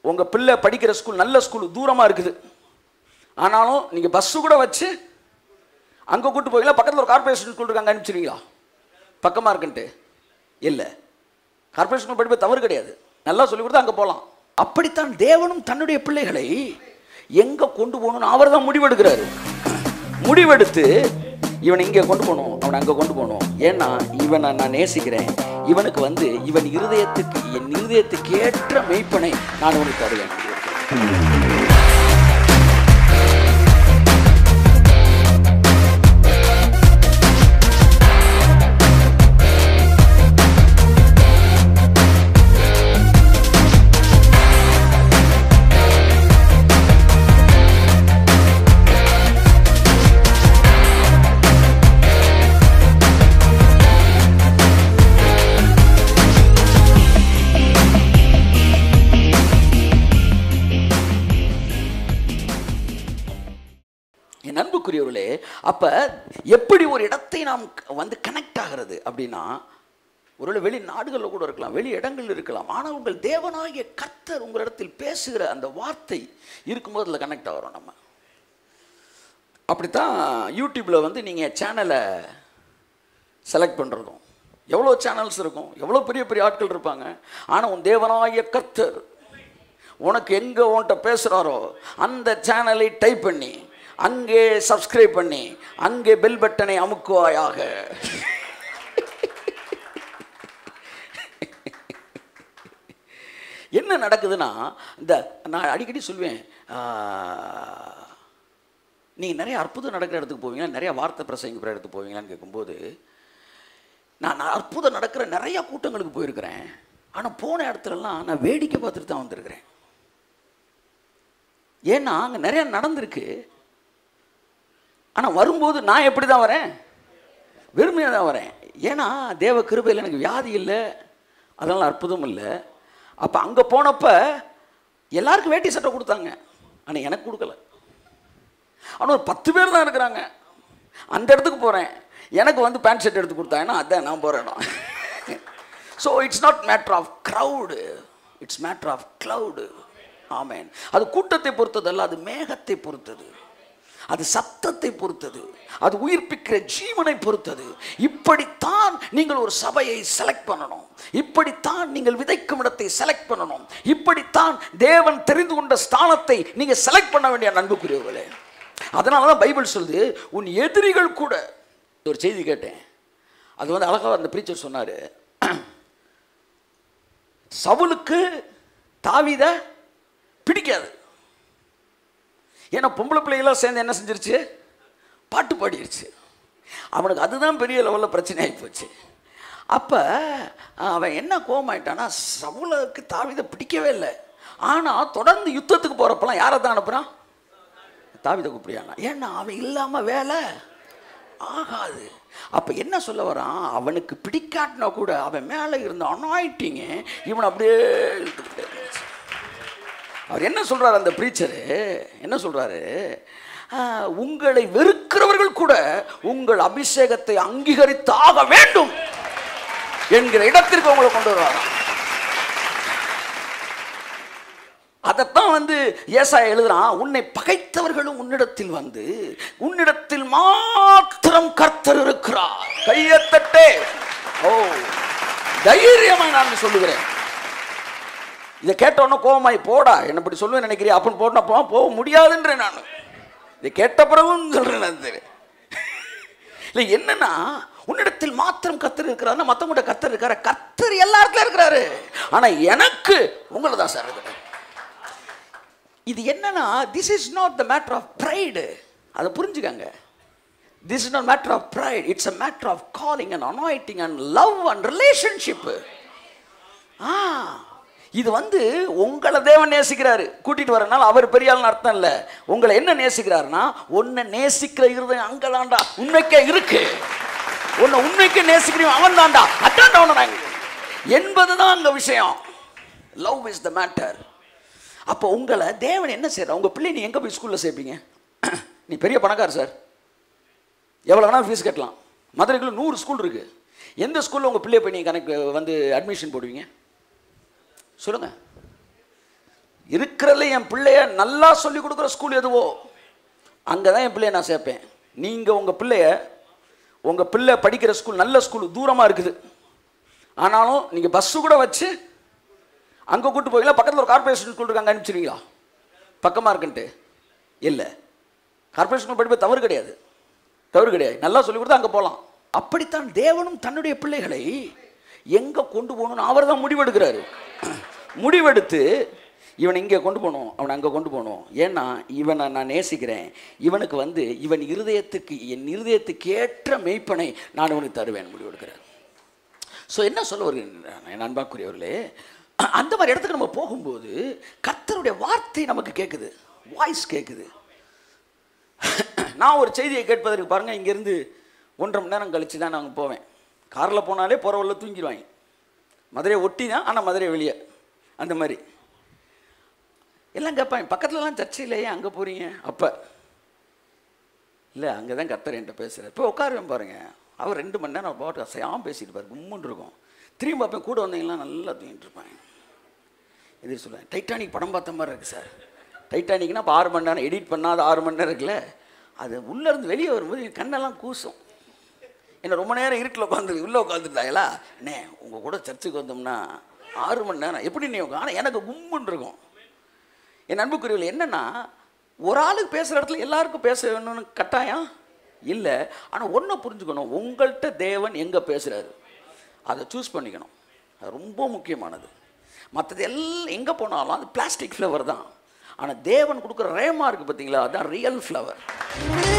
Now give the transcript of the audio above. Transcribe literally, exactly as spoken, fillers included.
உங்கள் பிள்ளை படிக்கிற ஸ்கூல் நல்ல ஸ்கூல் தூரமாக இருக்குது, ஆனாலும் நீங்கள் பஸ்ஸு கூட வச்சு அங்கே கூட்டு போவீங்களா? பக்கத்தில் ஒரு கார்பரேஷன் ஸ்கூல் இருக்கு, அங்கே அனுப்பிச்சிருவீங்களா? பக்கமாக இருக்குன்ட்டு இல்லை. கார்பரேஷன் ஸ்கூல் படிப்பது தவறு கிடையாது, நல்லா சொல்லி கொடுத்தா அங்கே போகலாம். அப்படித்தான் தேவனும் தன்னுடைய பிள்ளைகளை எங்கே கொண்டு போகணும்னு அவர் தான் முடிவெடுக்கிறாரு. முடிவெடுத்து இவனை இங்கே கொண்டு போகணும், அவனை அங்கே கொண்டு போகணும். ஏன்னா இவனை நான் நேசிக்கிறேன், இவனுக்கு வந்து இவன் இருதயத்துக்கு என் இருதயத்துக்கு ஏற்ற மெய்ப்பனை நான் உனக்கு தருவேன். அன்புக்குரியவர்களே, அப்ப எப்படி ஒரு இடத்தை நாம் வந்து கனெக்ட் ஆகிறது அப்படின்னா, ஒருவேளை வெளி நாடுகளில் கூட இருக்கலாம், வெளி இடங்கள் இருக்கலாம், ஆனால் உங்கள் தேவனாகிய கர்த்தர் உங்களிடத்தில் பேசுகிற அந்த வார்த்தை இருக்கும்போது அதில் கனெக்ட் ஆகிறோம். நம்ம அப்படித்தான் யூடியூப்பில் வந்து நீங்கள் சேனலை செலக்ட் பண்ணுறதும், எவ்வளோ சேனல்ஸ் இருக்கும், எவ்வளோ பெரிய பெரிய ஆட்கள் இருப்பாங்க, ஆனால் உன் தேவனாகிய கர்த்தர் உனக்கு எங்கே உன்கிட்ட பேசுகிறாரோ அந்த சேனலை டைப் பண்ணி அங்கே சப்ஸ்கிரைப் பண்ணி அங்கே பெல் பட்டனை அமுக்குவாயாக. என்ன நடக்குதுன்னா, இந்த நான் அடிக்கடி சொல்வேன், நீங்கள் நிறைய அற்புதம் நடக்கிற இடத்துக்கு போவீங்களா, நிறைய வார்த்தை பிரசங்கிக்கிற இடத்துக்கு போவீங்களான்னு கேட்கும்போது, நான் அற்புதம் நடக்கிற நிறையா கூட்டங்களுக்கு போயிருக்கிறேன், ஆனால் போன இடத்துலலாம் நான் வேடிக்கை பார்த்துட்டு தான் வந்திருக்கிறேன். ஏன்னா அங்கே நிறையா நடந்திருக்கு, ஆனால் வரும்போது நான் எப்படி தான் வரேன், வெறுமையாக தான் வரேன். ஏன்னா தேவ கிருபையில் எனக்கு வியாதி இல்லை, அதனால் அற்புதம் இல்லை. அப்போ அங்கே போனப்போ எல்லாருக்கும் வேட்டி சட்டை கொடுத்தாங்க, ஆனால் எனக்கு கொடுக்கல. ஆனால் ஒரு பத்து பேர் தான் இருக்கிறாங்க. அந்த இடத்துக்கு போகிறேன், எனக்கு வந்து பேண்ட் ஷர்ட் எடுத்து கொடுத்தாங்கன்னா அதான் நான் போகிற இடம். So it's not matter of crowd, it's matter of cloud. Amen. அது கூட்டத்தை பொறுத்ததல்ல, அது மேகத்தை பொறுத்தது, அது சத்தத்தை பொறுத்தது, அது உயிர்ப்பிக்கிற ஜீவனை பொறுத்தது. இப்படித்தான் நீங்கள் ஒரு சபையை செலக்ட் பண்ணணும், இப்படித்தான் நீங்கள் விதைக்கும் இடத்தை செலக்ட் பண்ணணும், இப்படித்தான் தேவன் தெரிந்து கொண்ட ஸ்தானத்தை நீங்கள் செலக்ட் பண்ண வேண்டிய அன்புக்குரியவர்களே. அதனால தான் பைபிள் சொல்லுது, உன் எதிரிகள் கூட. ஒரு செய்தி கேட்டேன், அது வந்து அழகாக அந்த பிரீச்சர் சொன்னார், சவுலுக்கு தாவீதை பிடிக்காது, ஏன்னா பொம்பளை பிள்ளைகளாம் சேர்ந்து என்ன செஞ்சிருச்சு, பாட்டு பாடிடுச்சு. அவனுக்கு அதுதான் பெரிய லெவலில் பிரச்சனை ஆகி போச்சு. அப்போ அவன் என்ன கோவமாயிட்டான்னா, சவுலுக்கு தாவீதை பிடிக்கவே இல்லை, ஆனால் தொடர்ந்து யுத்தத்துக்கு போகிறப்பெல்லாம் யாரை தான் அனுப்புகிறான், தாவீதை கூப்பிடியானா. ஏன்னா அவன் இல்லாமல் வேலை ஆகாது. அப்போ என்ன சொல்ல வரான், அவனுக்கு பிடிக்காட்டினா கூட அவன் மேலே இருந்த அனாயிட்டிங்க இவன் அப்படியே இழுத்துக்கிட்டே இருந்துச்சு. அவர் என்ன சொல்றாரு, அந்த பிரீச்சரு என்ன சொல்றாரு, உங்களை வெறுக்கிறவர்கள் கூட உங்கள் அபிஷேகத்தை அங்கீகரித்து ஆக வேண்டும் என்கிற இடத்திற்கு உங்களை கொண்டு வருவார். அதைத்தான் வந்து ஏசாயா எழுதுறான், உன்னை பகைத்தவர்களும் உன்னிடத்தில் வந்து உன்னிடத்தில் மாத்திரம் கர்த்தர் இருக்கிறார். கையத்தட்டே, ஓ தைரியமா நான் சொல்லுகிறேன். இதை கேட்டோன்னா கோவமாய் போடா என்ன இப்படி சொல்லுவேன் நினைக்கிறியா அப்படின்னு போட்டா போ போக முடியாதுன்றேன். நான் இதை கேட்ட பிறகும் சொல்றேன். இல்லை என்னன்னா, உன்னிடத்தில் மாத்திரம் கர்த்தர் இருக்கிறாருன்னா மற்றவங்க கர்த்தர் இருக்காரு, கர்த்தர் எல்லா இடத்துல இருக்கிறாரு, ஆனா எனக்கு உங்களை தான் சார் இருக்கிறார். இது என்னன்னா, this is not the matter of pride. அதை புரிஞ்சுக்கங்க. This is not matter of pride, it's a matter of calling and anointing and love and relationship. ஆ இது வந்து உங்களை தேவன் நேசிக்கிறாரு, கூட்டிட்டு வரனால அவர் பெரிய ஆள்னு அர்த்தம் இல்லை. உங்களை என்ன நேசிக்கிறாருன்னா, உன்னை நேசிக்கிற இருதயம் அங்கதான்டா உண்மைக்கே இருக்கு, உன்னை உண்மைக்கே நேசிக்கிறீங்க அவன் தான்டா, அட்டாண்டா உன்னை என்பதுதான் அங்க விஷயம். Love is the matter. அப்போ உங்களை தேவன் என்ன செய்யற, உங்க பிள்ளை நீ எங்க போய் ஸ்கூல்ல சேர்ப்பீங்க? நீ பெரிய பணக்கார சார், எவ்வளவு வேணா ஃபீஸ் கட்டலாம், மதுரைக்குள்ள நூறு ஸ்கூல் இருக்கு, எந்த ஸ்கூல்ல உங்க பிள்ளைய போய் நீங்க கனெக்ட் வந்து அட்மிஷன் போடுவீங்க சொல்லுங்க? இருக்கிறதுல என் பிள்ளைய நல்லா சொல்லி கொடுக்குற ஸ்கூல் எதுவோ அங்கே தான் என் பிள்ளைய நான் சேர்ப்பேன். நீங்கள் உங்கள் பிள்ளைய உங்கள் பிள்ளை படிக்கிற ஸ்கூல் நல்ல ஸ்கூல் தூரமாக இருக்குது, ஆனாலும் நீங்கள் பஸ்ஸு கூட வச்சு அங்கே கூட்டு போவீங்களா? பக்கத்தில் ஒரு கார்பரேஷன் ஸ்கூல் இருக்கு, அங்கே அனுப்பிச்சிருவீங்களா? பக்கமாக இருக்குன்ட்டு இல்லை. கார்பரேஷன் ஸ்கூல் படிப்பது தவறு கிடையாது, தவறு கிடையாது, நல்லா சொல்லி கொடுத்தா அங்கே போகலாம். அப்படித்தான் தேவனும் தன்னுடைய பிள்ளைகளை எங்கே கொண்டு போகணும்னு அவர் தான் முடிவெடுக்கிறாரு. முடிவெடுத்து இவனை இங்கே கொண்டு போகணும், அவனை அங்கே கொண்டு போகணும். ஏன்னா இவனை நான் நேசிக்கிறேன், இவனுக்கு வந்து இவன் இருதயத்துக்கு என் இருதயத்துக்கு ஏற்ற மெய்ப்பனை நான் இவனுக்கு தருவேன் முடிவெடுக்கிறேன். ஸோ என்ன சொல்ல வருகிறேன் என் அன்பாக்குரியவர்களே, அந்த மாதிரி இடத்துக்கு நம்ம போகும்போது கர்த்தருடைய வார்த்தை நமக்கு கேட்குது, வாய்ஸ் கேட்குது. நான் ஒரு செய்தியை கேட்பதற்கு பாருங்கள், இங்கேருந்து ஒன்றரை மணி நேரம் கழித்து தான் நாங்கள் போவேன். காரில் போனாலே போகிறவள்ள தூங்கிடுவாங்க. மதுரையை ஒட்டி தான், ஆனால் மதுரை வெளியே அந்த மாதிரி எல்லாம் கேட்பாங்க. பக்கத்துலலாம் சர்ச்சை இல்லையே, அங்கே போகிறீங்க? அப்போ இல்லை, அங்கே தான் கர்த்தர் என்கிட்ட பேசுகிறார். இப்போ உட்காருவேன் பாருங்கள், அவர் ரெண்டு மணி நேரம் பாட்டு அசையாமல் பேசிட்டு பாரு, கும்முன்னு இருக்கும். திரும்பி பார்ப்பேன், கூட வந்தீங்கன்னா நல்லா தூங்கிட்டு இருப்பாங்க. எது சொல்லுவேன், டைட்டானிக் படம் பார்த்த மாதிரி இருக்குது சார். டைட்டானிக்னா இப்போ ஆறு மணி நேரம் எடிட் பண்ணாத ஆறு மணி நேரம் இருக்குல்ல, அது உள்ளேருந்து வெளியே வரும்போது என் கண்ணெல்லாம் கூசும். என்ன ரொம்ப நேரம் இருட்டில் உட்காந்து உள்ளே உட்காந்துட்டாங்களா, அண்ணே உங்கள் கூட சர்ச்சுக்கு வந்தோம்னா ஆறு மணி நேரம் எப்படி நீ உட்கா, ஆனால் எனக்கு கும்முன்னு இருக்கும். என் அன்புக்குரியவர்கள் என்னென்னா, ஒரு ஆளுக்கு பேசுகிற இடத்துல எல்லாருக்கும் பேச வேணும்னு கட்டாயம் இல்லை. ஆனால் ஒன்றை புரிஞ்சுக்கணும், உங்கள்கிட்ட தேவன் எங்கே பேசுகிறாரு அதை சூஸ் பண்ணிக்கணும். அது ரொம்ப முக்கியமானது. மற்றது எல்லாம் எங்கே போனாலும் அது பிளாஸ்டிக் ஃப்ளவர் தான். ஆனால் தேவன் கொடுக்குற ரேமா இருக்குது பார்த்தீங்களா, அதுதான் ரியல் ஃப்ளவர்.